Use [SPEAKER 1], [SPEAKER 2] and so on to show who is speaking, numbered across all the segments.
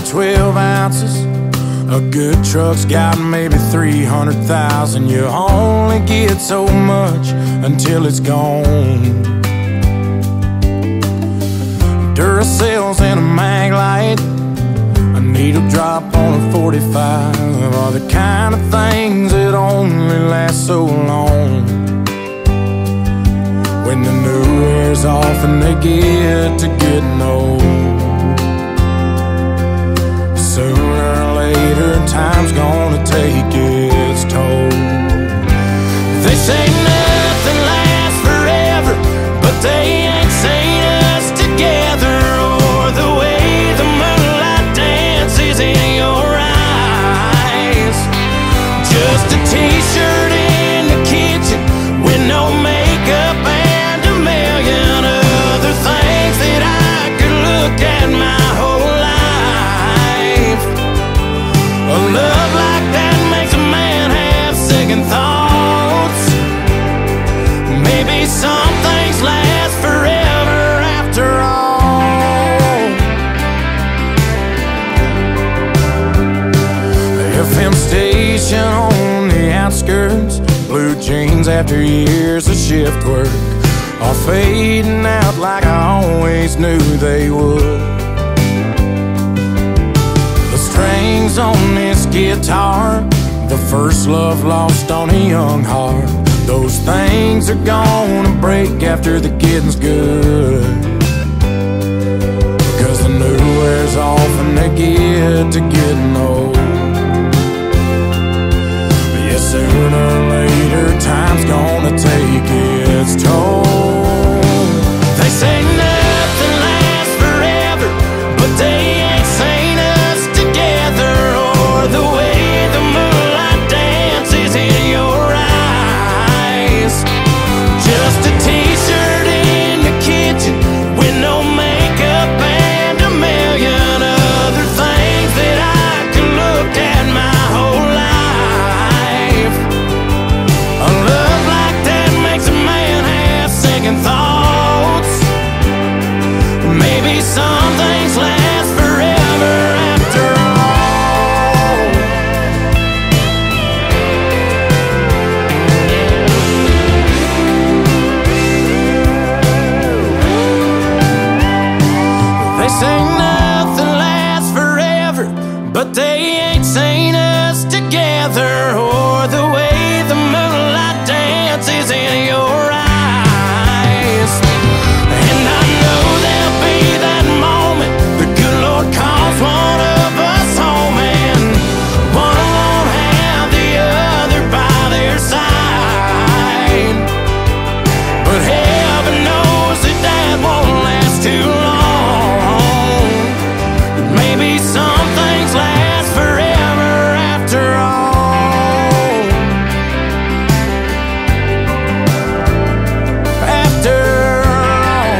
[SPEAKER 1] 12 ounces. A good truck's got maybe 300,000. You only get so much until it's gone. Duracells and a mag light, a needle drop on a 45 are the kind of things that only last so long. When the new wears off and they get to getting old, sooner or later time's gonna take its toll. They say nothing lasts forever, but they ain't seen us together, or the way the moonlight dances in your eyes. Just a t-shirt in the kitchen with no makeup and a million other things that I could look at my whole life. A love like that makes a man have second thoughts. Maybe some things last forever after all. The FM station on the outskirts, blue jeans after years of shift work are fading out like I always knew they would. The strings on this guitar, the first love lost on a young heart, those things are gonna break after the getting's good. Cause the new wears off and they get to getting old. But yeah, sooner or later time's gonna take its toll. They say nothing lasts forever, but they ain't seen us together, or the way the moonlight dances in your eyes. Just a t-shirt in the kitchen with no makeup and a million other things that I can look at my whole life. A love like that makes a man have second thoughts. Maybe some things last forever after all. They say nothing lasts forever, but they ain't seen us together, or the way the moonlight dances in your eyes. And I know there'll be that moment the good Lord calls one of us home, and one won't have the other by their side. But heaven knows that that won't last too long. Maybe some things last forever after all. After all.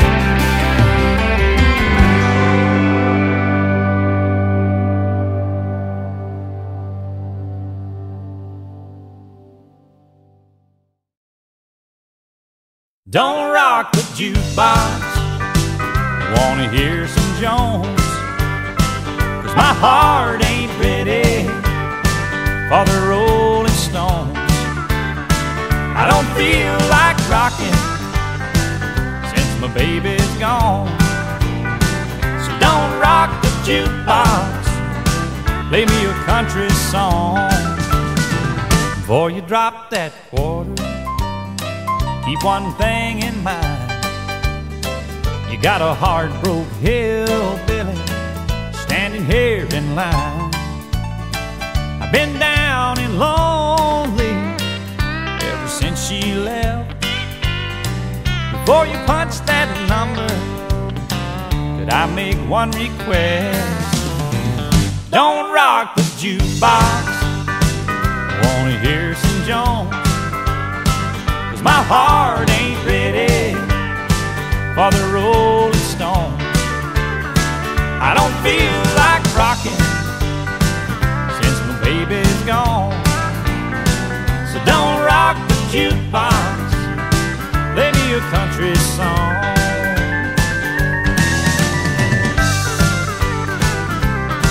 [SPEAKER 1] Don't rock the jukebox, I wanna hear some Jones. Cause my heart ain't ready for the Rolling Stones. I don't feel like rocking since my baby's gone. So don't rock the jukebox, play me a country song. Before you drop that quarter, keep one thing in mind. You got a hard-broke hillbilly standing here in line. I've been down and lonely ever since she left. Before you punch that number, could I make one request? Don't rock the jukebox, I wanna hear some Jones. Cause my heart ain't ready for the Rolling Stones. I don't feel like rocking since my baby's gone. So don't rock the jukebox, play me a country song.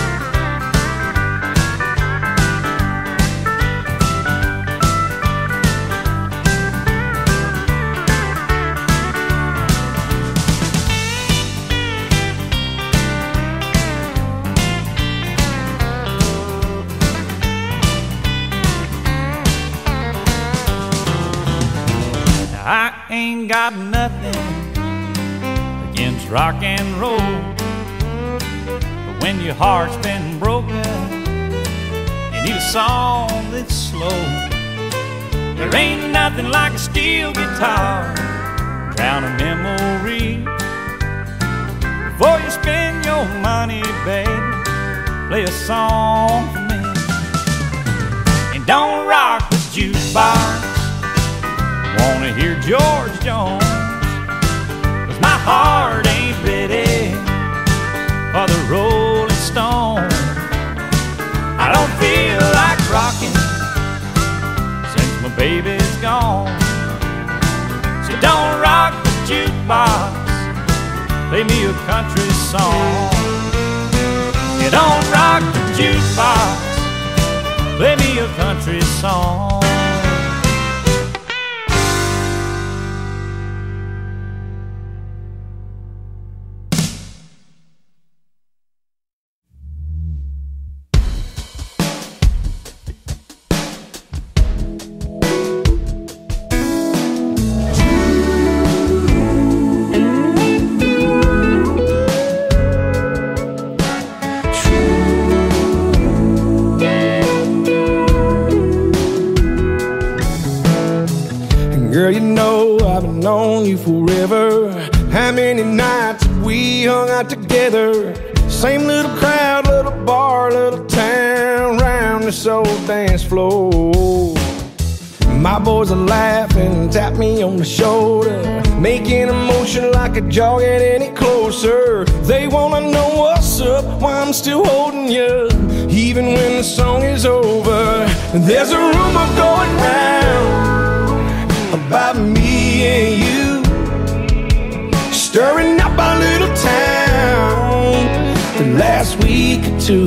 [SPEAKER 1] I ain't got nothing against rock and roll, but when your heart's been broken, you need a song that's slow. There ain't nothing like a steel guitar, drown a memory. Before you spend your money, baby, play a song for me. And don't rock the jukebox, wanna hear George Jones, 'cause my heart ain't ready for the Rolling Stones. I don't feel like rocking since my baby's gone. So don't rock the jukebox, play me a country song. You don't rock the jukebox, play me a country song.
[SPEAKER 2] Girl, you know I've been known you forever. How many nights we hung out together? Same little crowd, little bar, little town, round this old dance floor. My boys are laughing, tap me on the shoulder, making a motion like a jaw get any closer. They wanna know what's up, why I'm still holding you, even when the song is over. There's a rumor going round about me and you, stirring up our little town the last week or two.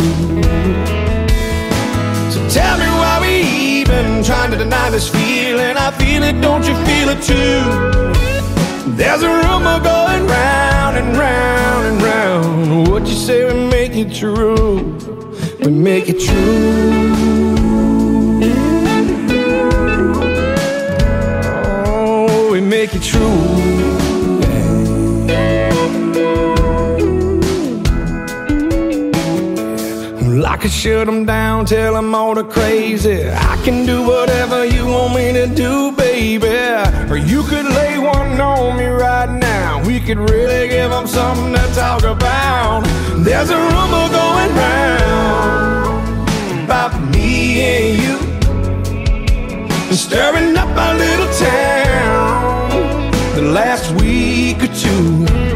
[SPEAKER 2] So tell me why we even trying to deny this feeling. I feel it, don't you feel it too? There's a rumor going round and round and round. What you say we make it true, we make it true. Make it true. I could shut them down, tell them all the crazy. I can do whatever you want me to do, baby. Or you could lay one on me right now. We could really give them something to talk about. There's a rumor going round about me and you, stirring up our little town the last week or two.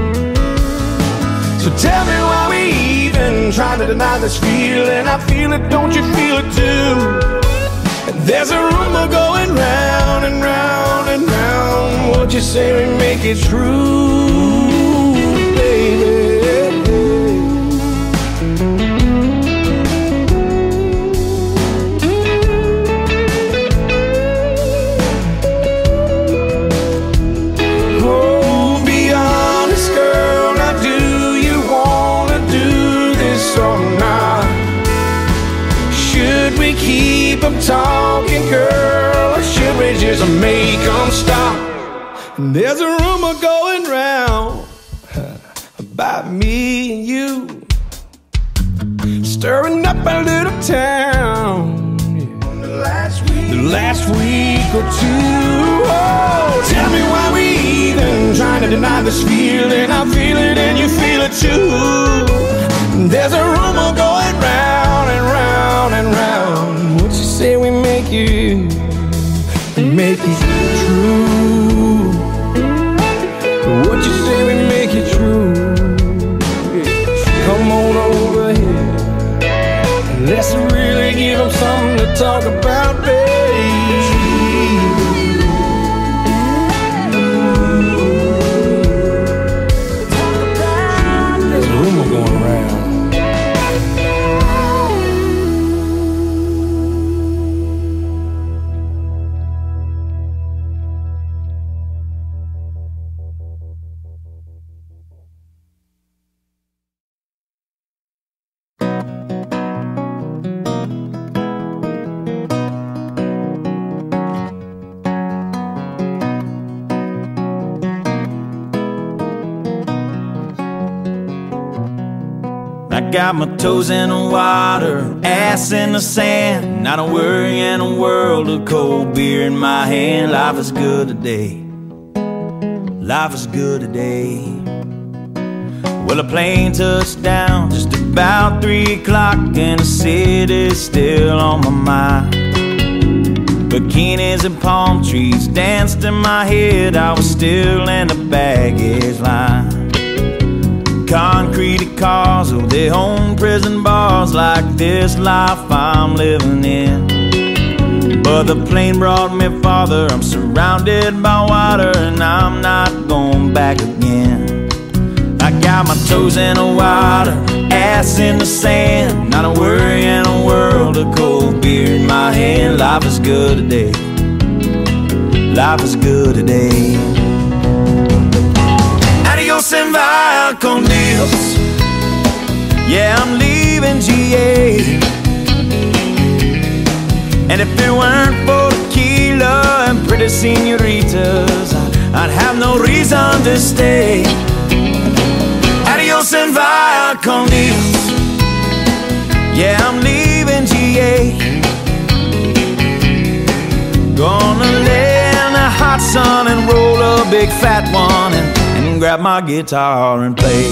[SPEAKER 2] So tell me why we even trying to deny this feeling. I feel it, don't you feel it too? And there's a rumor going round and round and round. What you say we make it true, baby? Keep them talking, girl, or should we just make them stop? And there's a rumor going round about me and you, stirring up our little town the last week or two. Oh, tell me why we even trying to deny this feeling. I feel it and you feel it too. There's a rumor going round and round and round. What you say we make it true? What you say we make it true? Come on over here, let's really give them something to talk about, baby. There's a rumor going around.
[SPEAKER 3] got my toes in the water, ass in the sand, not a worry in a world of cold beer in my hand. Life is good today. Life is good today. Well, a plane touched down just about 3 o'clock, and the city's still on my mind. Bikinis and palm trees danced in my head. I was still in the baggage line. Concrete cars, oh, they own prison bars, like this life I'm living in. But the plane brought me farther. I'm surrounded by water, and I'm not going back again. I got my toes in the water, ass in the sand, not a worry in a world of cold beer in my hand. Life is good today. Life is good today. Adios and via con Dios. Yeah, I'm leaving GA. And if it weren't for tequila and pretty senoritas, I'd have no reason to stay. Adios and via con Dios. Yeah, I'm leaving GA. Gonna lay in the hot sun and roll a big fat one, and grab my guitar and play.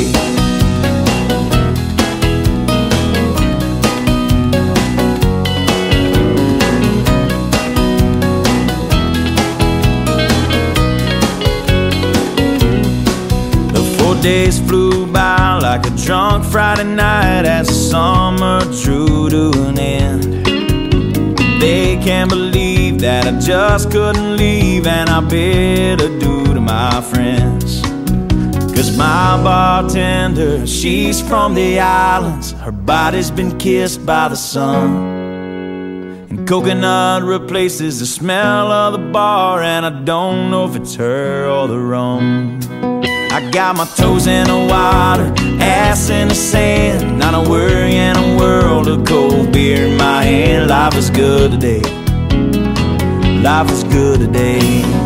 [SPEAKER 3] Days flew by like a drunk Friday night as the summer drew to an end. They can't believe that I just couldn't leave, and I bid adieu to my friends. 'Cause my bartender, she's from the islands. Her body's been kissed by the sun, and coconut replaces the smell of the bar, and I don't know if it's her or the rum. I got my toes in the water, ass in the sand, not a worry in a world of cold beer in my hand. Life is good today. Life is good today.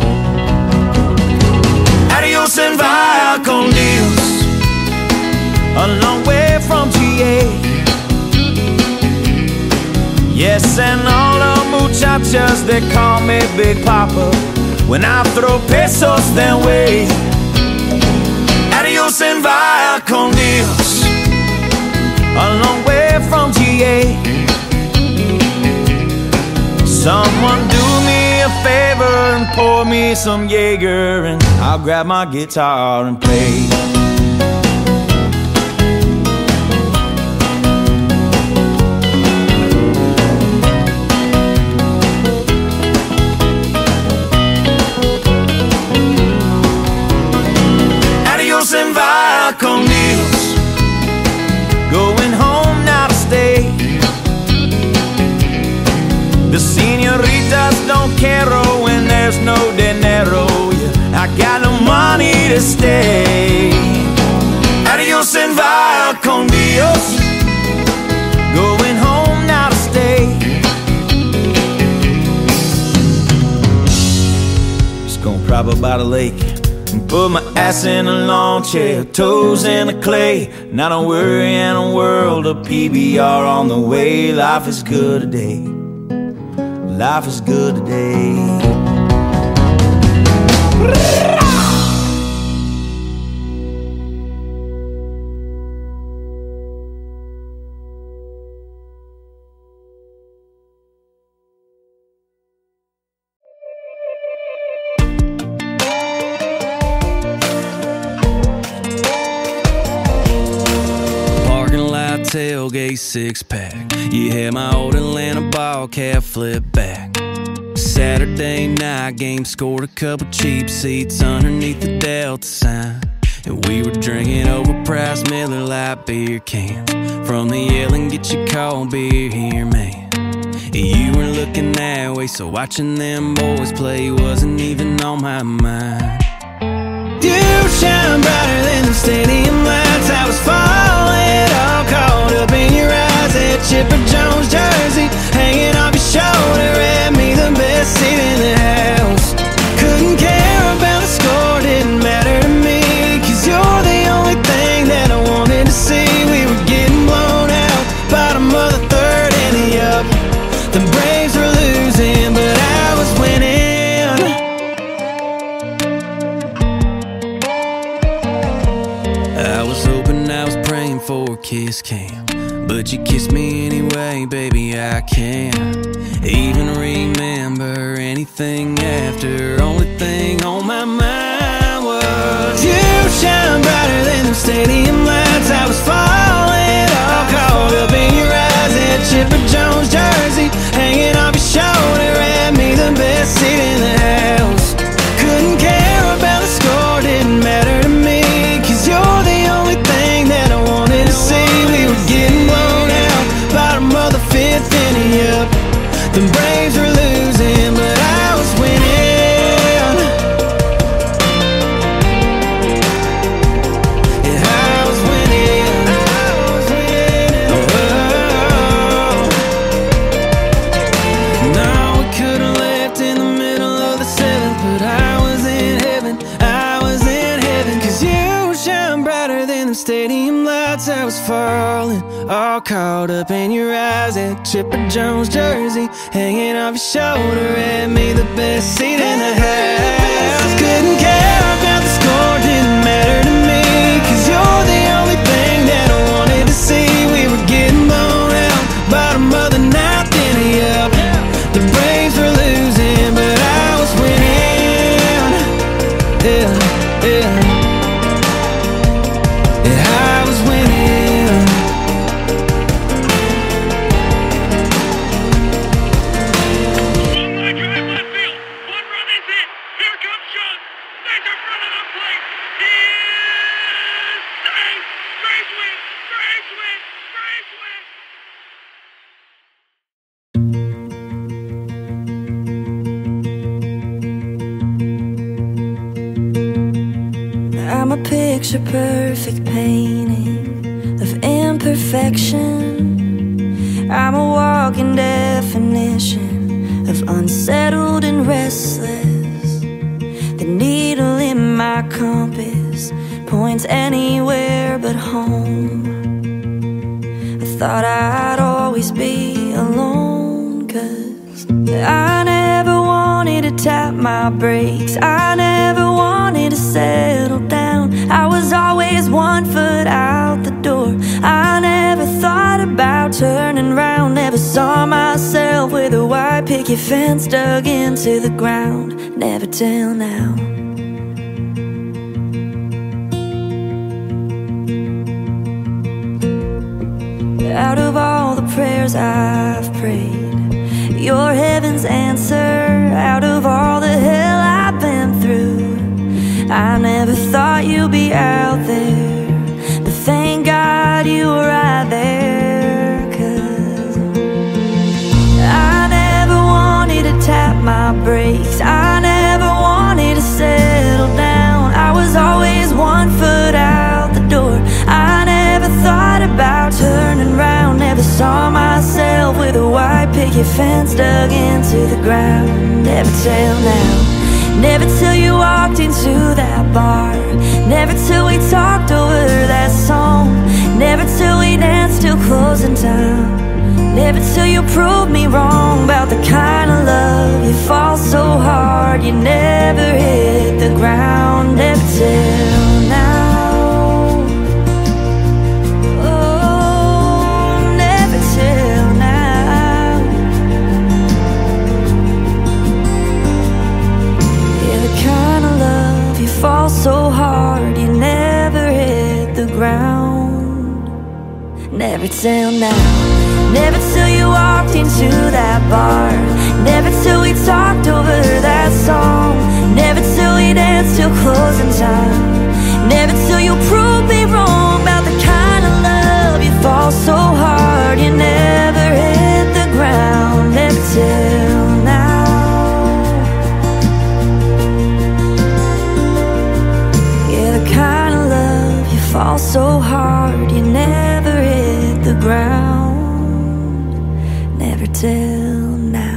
[SPEAKER 3] Adios and via con Dios. A long way from GA. Yes, and all the muchachas, they call me Big Papa when I throw pesos their way. Adios and via con Dios. A long way from GA. Someone do me a favor and pour me some Jaeger, and I'll grab my guitar and play. And via con Dios. Going home now to stay. The senoritas don't care when there's no dinero. Yeah, I got no money to stay. Adios and via con Dios. Going home now to stay. Just gonna prop up by the lake, put my ass in a lawn chair, toes in the clay, not a worry in a world of PBR on the way. Life is good today. Life is good today.
[SPEAKER 4] Tailgate 6-pack. You had my old Atlanta Bobcat flip back. Saturday night game, scored a couple cheap seats underneath the Delta sign, and we were drinking overpriced Miller Lite beer cans from the Yell and Get Your Cold Beer here, man. And you were looking that way, so watching them boys play wasn't even on my mind. You shine brighter than the stadium lights. I was falling, all caught up in your eyes. That Chipper Jones jersey hanging off your shoulder, had me the best seat in the house. Couldn't care about the score, didn't matter to me, 'cause you're the only thing that I wanted to see. We were getting blown me I can't even remember anything after. Only thing on my mind was you shine brighter than the stadium lights. I was falling, all caught up in your eyes. That Chipper Jones jersey hanging off your shoulder, had me the best seat in the house. Couldn't care about the score, didn't matter to me, 'cause you're the only thing that I wanted to see. We were getting blown out, bottom of the fifth inning up. The Braves were losing, but I was winning. Yeah, I was winning. Oh. No, we could've left in the middle of the seventh, but I was in heaven. I was in heaven, 'cause you shine brighter than the stadium lights. I was falling, all caught up in your eyes. That Chipper Jones jersey hanging off your shoulder, had me the best seat in the house. Couldn't care about the score, didn't matter to me, 'cause you're the only thing that I wanted to see. We were getting blown out, bottom of the ninth inning up. The Braves were losing, but I was winning. Yeah, yeah. Yeah, I was winning.
[SPEAKER 5] I'm a picture-perfect painting of imperfection. I'm a walking definition of unsettled and restless. The needle in my compass points anywhere but home. I thought I'd always be alone, 'cause I never wanted to tap my brakes. I never wanted to settle down. I was always 1 foot out the door. I never thought about turning round. Never saw myself with a white picket fence dug into the ground. Never till now. Out of all the prayers I've prayed, your heaven's answer. Out of all the hell I've been through, I never thought you'd be out there, but thank God you were right there. 'Cause I never wanted to tap my brakes. I never wanted to settle down. I was always 1 foot out the door. I never thought about turning round. Never saw myself with a white picket fence dug into the ground. Never till now. Never till you walked into that bar. Never till we talked over that song. Never till we danced till closing time. Never till you proved me wrong about the kind of love you fall so hard you never hit the ground. Never till now. Oh, never till now. Yeah, the kind of love you fall so hard you never hit the ground. Never till now. Never till you walked into that bar. Never till we talked over that song. Never till we danced till closing time. Never till you proved me wrong about the kind of love you fall so hard you never hit the ground. Never till now. Yeah, the kind of love you fall so hard you never hit the ground. Never till now.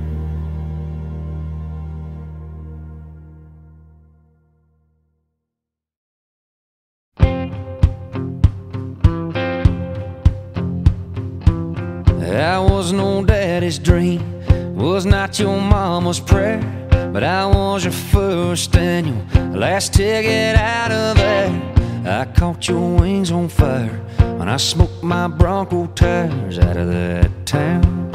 [SPEAKER 4] I was no daddy's dream, was not your mama's prayer, but I was your first and your last ticket out of there. I caught your wings on fire when I smoked my Bronco tires out of that town.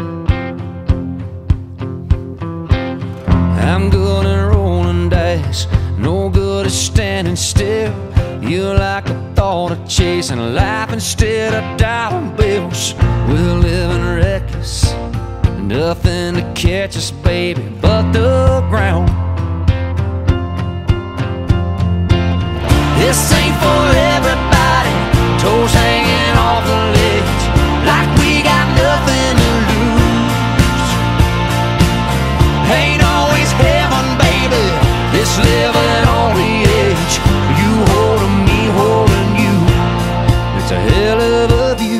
[SPEAKER 4] chasing life instead of dollar bills. We're living reckless, nothing to catch us, baby, but the ground. This ain't for everybody, toes hanging off the ledge, like we got nothing to lose. Ain't always heaven, baby, this living on the edge. You holding me, holding you, it's a hell of a view.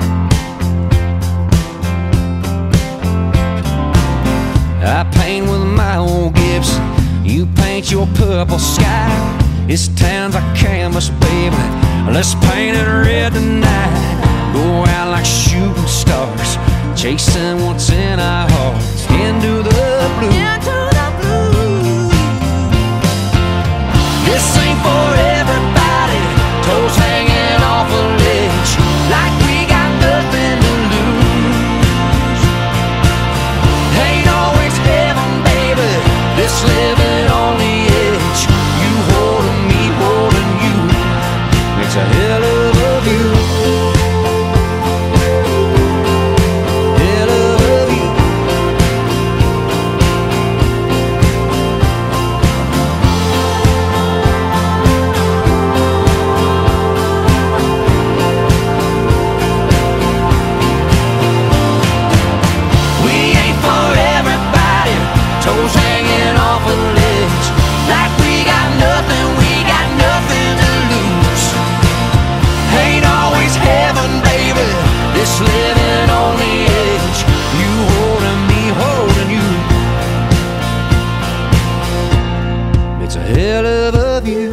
[SPEAKER 4] I paint with my old Gibson, you paint your purple sky. This town's like canvas, baby, let's paint it red tonight. Go out like shooting stars, chasing what's in our hearts, into the blue. This ain't for everybody, toes hanging off a ledge, like we got nothing to lose. Ain't always heaven, baby, this living on the edge. You holding me, holding you, it's a hell of a view. Hell of a view. We ain't for everybody, toes hanging off a ledge, like we got nothing to lose. Ain't always heaven, baby, this living on the edge. You holding me, holding you, it's a hell of a view.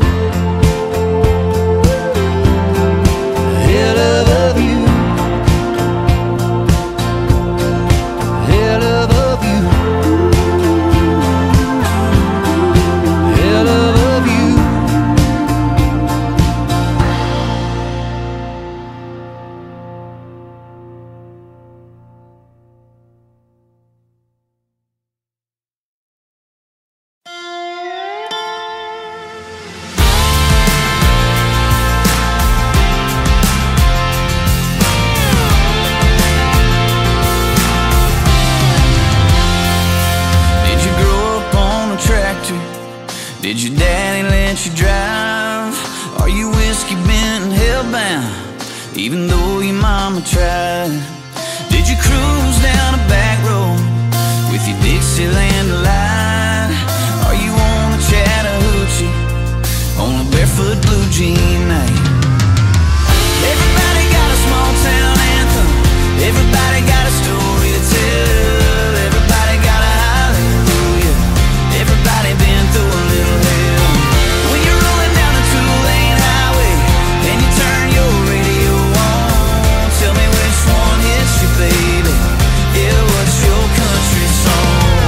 [SPEAKER 4] A hell of a view. A hell of a view. A hell of a view. Did you grow up on a tractor? Did your daddy let you drive? Are you whiskey bent and hellbound, even though your mama tried? Did you cruise down a back road with your Dixieland delight? Are you on the Chattahoochee on a barefoot blue jean night? Everybody got a small town anthem, everybody got a story to tell, everybody got a hallelujah, everybody been through a little hell. When you're rolling down the two-lane highway and you turn your radio on, tell me which one hits you, baby. Yeah, what's your country song?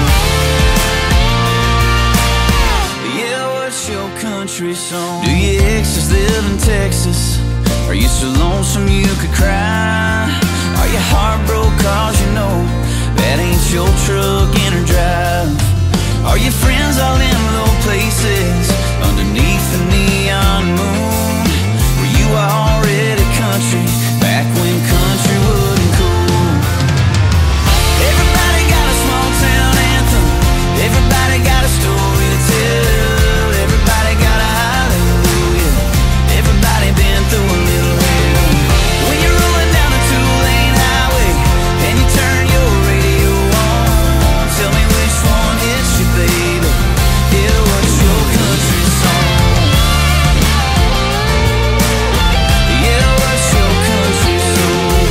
[SPEAKER 4] Yeah, what's your country song? Do your exes live in Texas? Are you so lonesome you could cry? Are you heartbroken cause you know that ain't your truck in or drive? Are your friends all in low places underneath the neon moon? Were you already country back when country wasn't cool? Everybody got a small town anthem, everybody got a story to tell, everybody got a hallelujah, everybody been through a little hell. When you're rolling down the two-lane highway and you turn your radio on, tell me which one hits you, baby. Yeah, what's your country song? Yeah, what's your country song?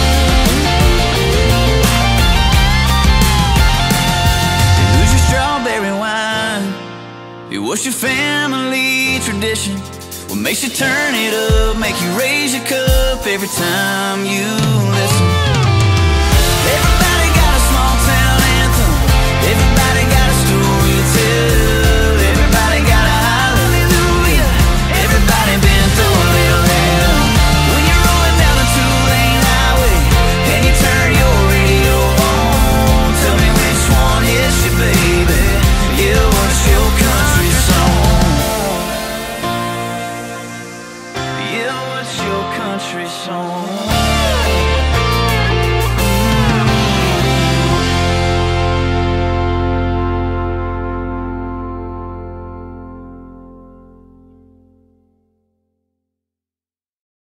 [SPEAKER 4] Who's your strawberry wine? What's your family tradition? What makes you turn it up, make you raise your cup every time you listen?